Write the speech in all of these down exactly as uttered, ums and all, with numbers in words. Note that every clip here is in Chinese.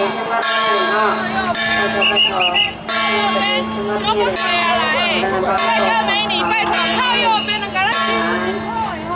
说不对啊来，帅哥美女，拜托靠右边的，给他洗洗泡以后。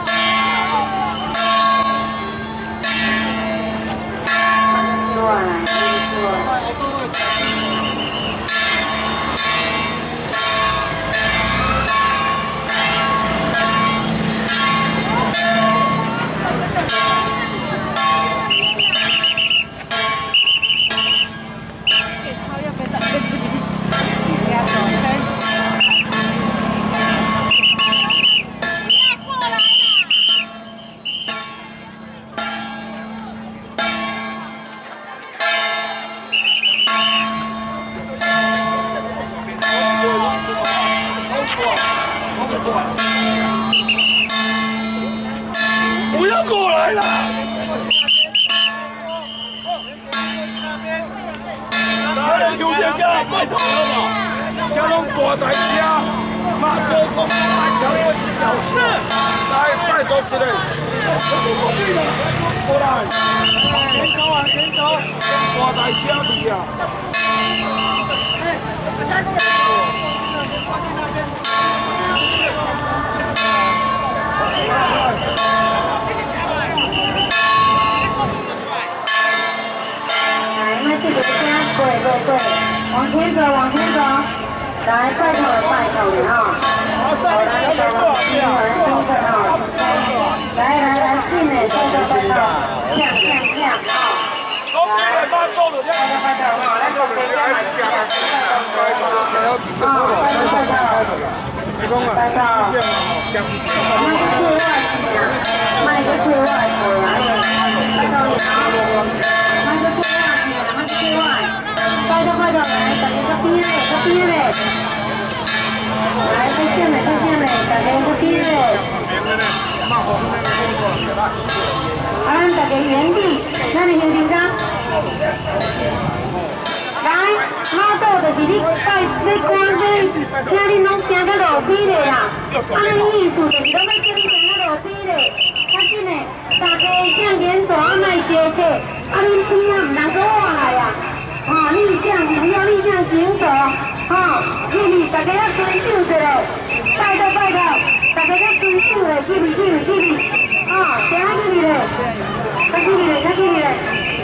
不要过来了！有点干，拜托了嘛！这拢大台车，马车公来抢我一条是，来拜托一下。过来，往前走，往前走，大台车去啊！ 这个车，对对对，往前走，往前走，来，拜托了，拜托了哈！好，来，来，来，往前走，来，跟着哈，来来来，进来，拜托拜托，亮亮亮哈！来，拜托拜托哈，来，准备一下，拜托拜托，啊，拜托拜托，拜托，那个最外边啊，那个最外边啊，拜托你啊，那个最外。快点快点来，大家这边嘞，这边嘞，来这边嘞，这边嘞，大家这边嘞。啊，大家原地，咱的兄弟家。来，马祖就是你拜要关灯，请你拢行到路边嘞啦。啊，你意思就是咱要叫你行到路边嘞，较紧嘞，大家向前走，啊，莫斜退，啊，你边啊唔能够换来呀。啊，逆向，你要逆向行走，哈，记住，大家要遵守一下，拜托拜托，大家要遵守嘞，记住记住记住，啊，谁还记住嘞？他记住嘞，他记住嘞。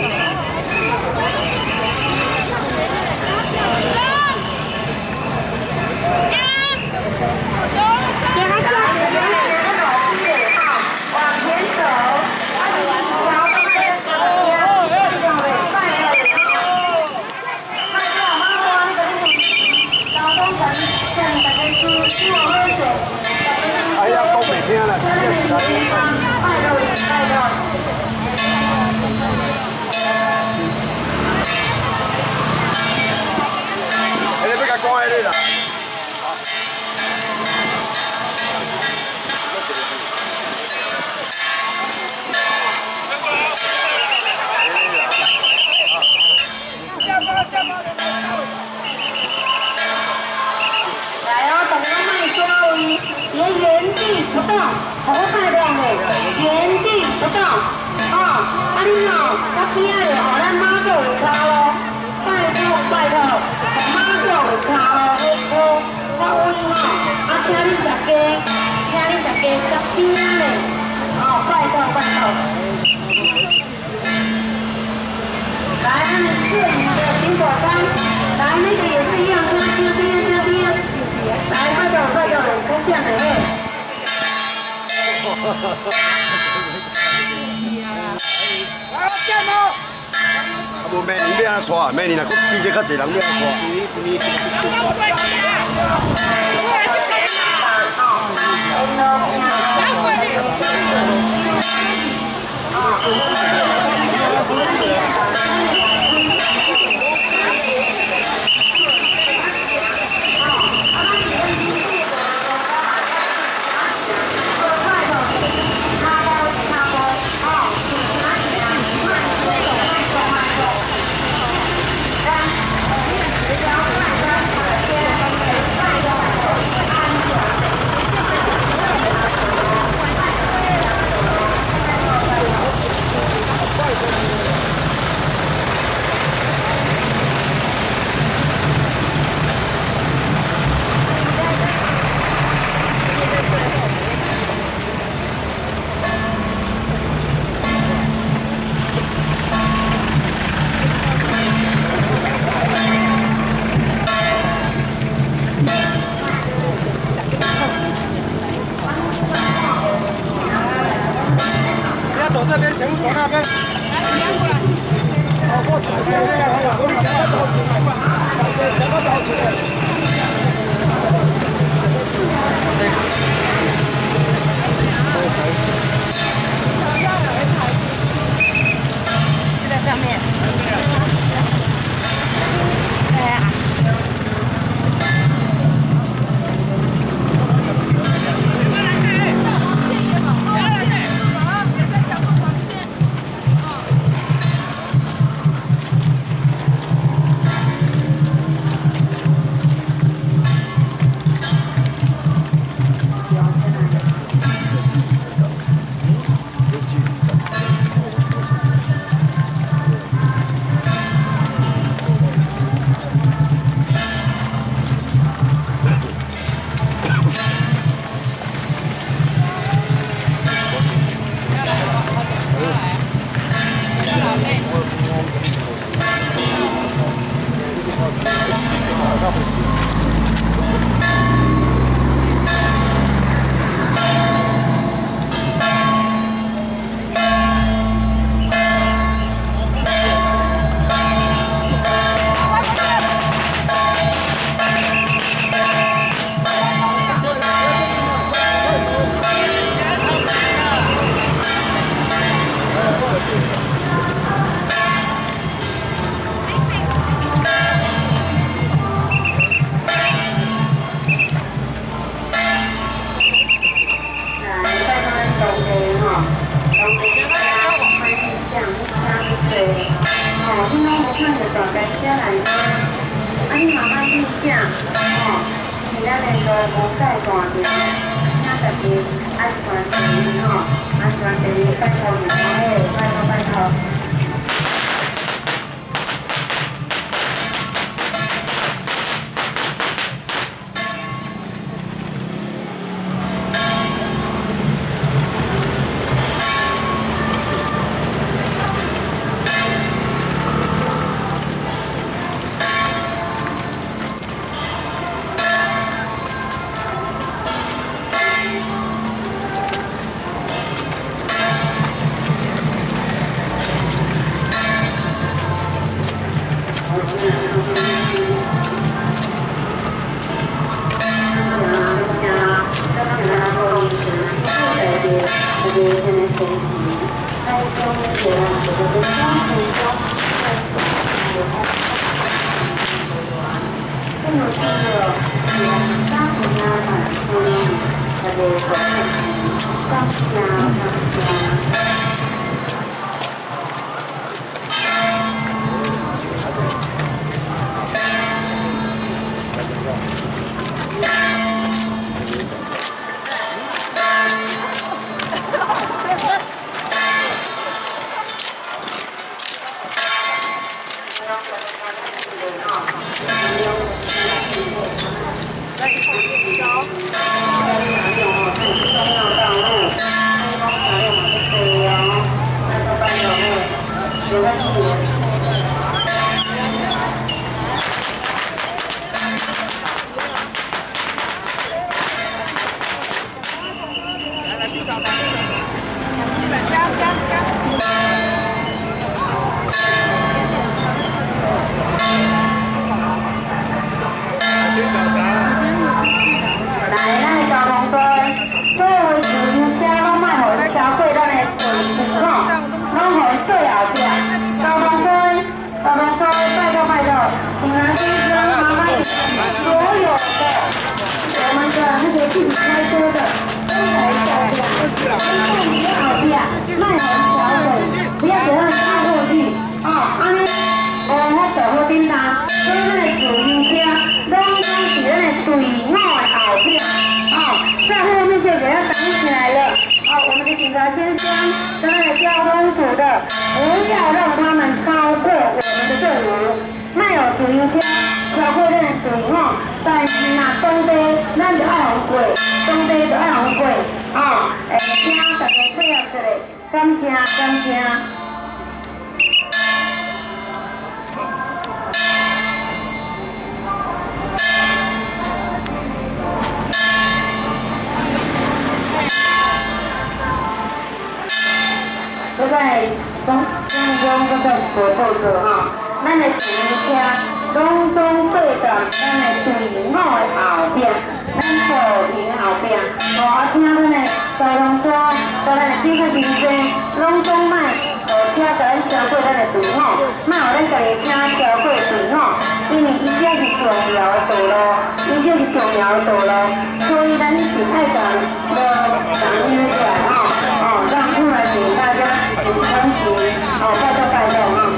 哎呀，都没听了，哎，你别甲讲迄个啦。 别原地不动，好快亮嘞！原地不动，哦，啊你哦，较边嘞，哦，咱马祖有卡咯，拜托拜托，马祖有卡咯，哦，较稳哦，啊，请你大家，请你大家较边嘞，哦，拜托拜托。来，咱们摄影的苹果干，来那个也是一样，这边这边这边，来快点快点，出现了嘿。 来，见咯！啊，无明年要安怎带？明年若佫比这较侪人要安走这边，全部走那边。好，过去。对对对，我们两个走起来，两个走起来。 在上面。对啊。 来， 在中中中搁在国道做吼，咱的前车拢总对着咱的队伍的后边，咱步行的后边，哦，啊，听咱的交通车，甲咱的警察先生，拢总卖后车甲咱超过咱的队伍，卖互咱家己车超过队伍，因为伊这是重要的道路，伊这是重要的道路，所以咱是爱讲无讲约出来吼，哦，让出来请大家有欢喜，哦，拜托拜托哈。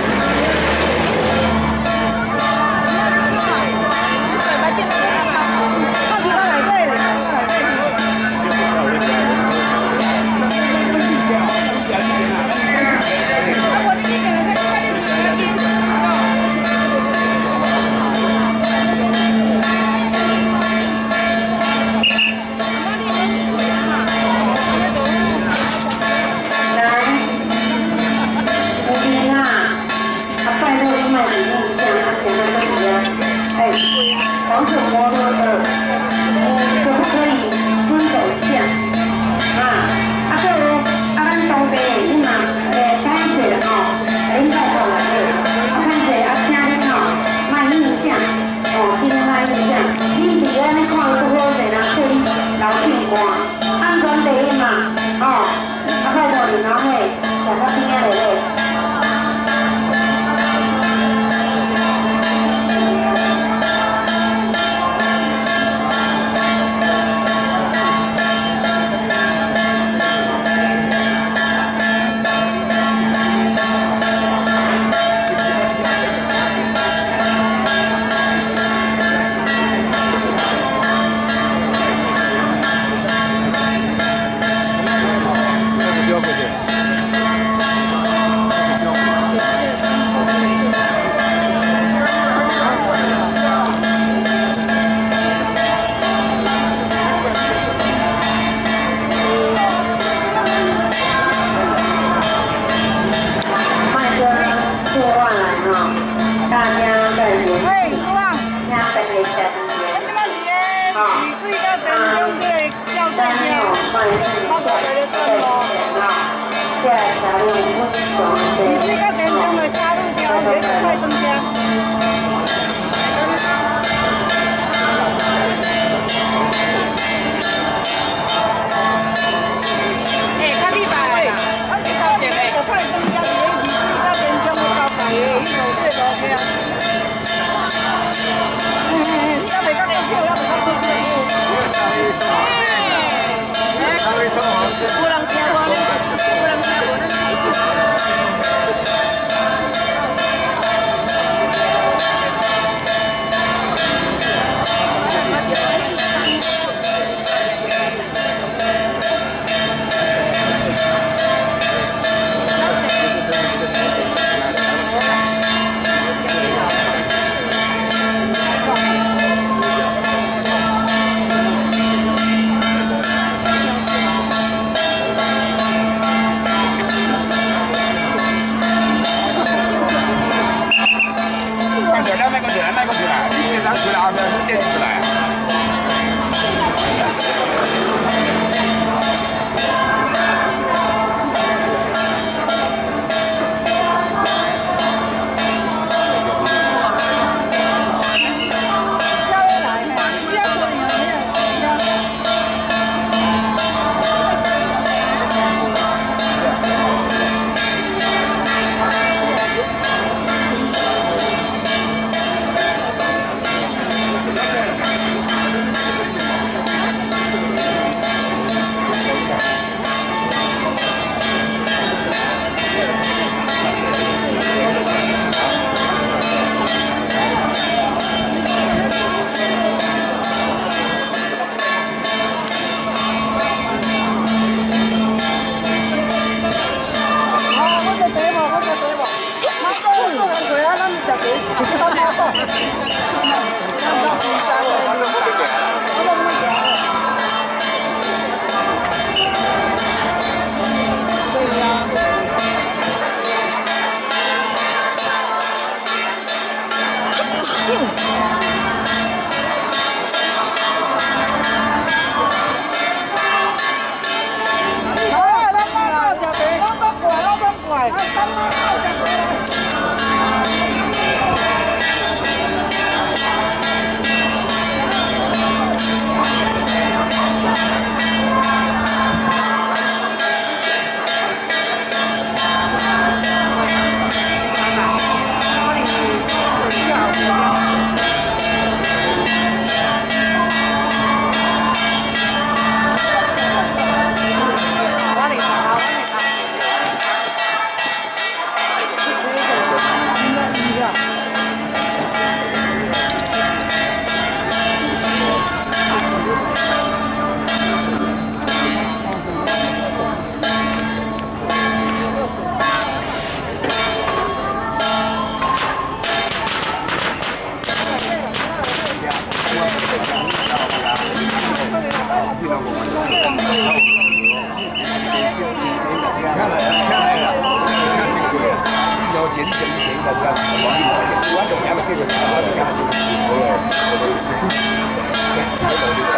黄色摩托的，呃，可不可以遵守一下？啊，啊，个啊，咱当地你嘛，诶，感谢吼，领导过来的，啊，感谢啊，请恁吼，卖印象，哦，尽量卖印象。你伫安尼看有拄好势人说你老气寒，安全第一嘛，哦，啊，拜托你老伙，大家平安咧咧。 你这个电动的插入条，这个快增加。 哎，较厉害啦！ 啊，你到这个快增加，你你这个电动的高价的，伊有这路去啊。嘿嘿嘿，你要袂讲够少，要袂讲够少。哎，有人听无？有人听无？咱开始。 来， 坐你前面前一台车，往你往前，我就行了，继续行，我就行了，是。好了，好了。